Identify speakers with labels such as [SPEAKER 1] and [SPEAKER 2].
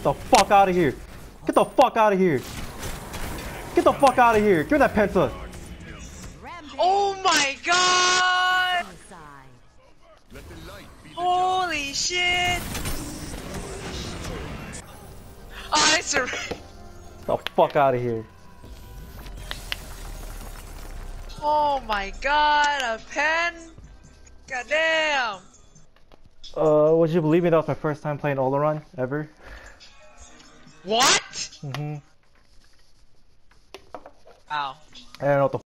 [SPEAKER 1] The fuck out of here. Get the fuck out of here. Get the fuck out of here. Give me that Penta.
[SPEAKER 2] Oh my god! Holy shit! I surrender.
[SPEAKER 1] The fuck out of here.
[SPEAKER 2] Oh my god, a pen? Goddamn!
[SPEAKER 1] Would you believe me? That was my first time playing Olaron ever.
[SPEAKER 2] What?
[SPEAKER 1] Mm-hmm.
[SPEAKER 2] Wow.
[SPEAKER 1] I don't know what the